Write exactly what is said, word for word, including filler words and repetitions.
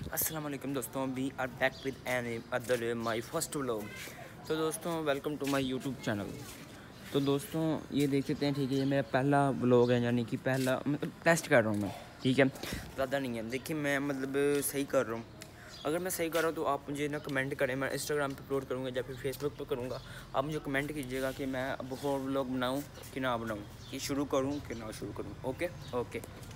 अस्सलाम वालेकुम दोस्तों, we are back with another my first vlog. तो दोस्तों welcome to my YouTube channel. तो दोस्तों ये देख सकते हैं, ठीक है, ये मेरा पहला व्लॉग है, यानी कि पहला मतलब टेस्ट कर रहा हूँ मैं, ठीक है, ज़्यादा नहीं है। देखिए मैं मतलब सही कर रहा हूँ। अगर मैं सही कर रहा हूँ तो आप मुझे ना कमेंट करें, मैं इंस्टाग्राम पे अपलोड करूँगा या फिर फेसबुक पे करूँगा। आप मुझे कमेंट कीजिएगा कि मैं अब और व्लॉग बनाऊँ कि ना बनाऊँ, कि शुरू करूँ कि ना शुरू करूँ। Okay okay.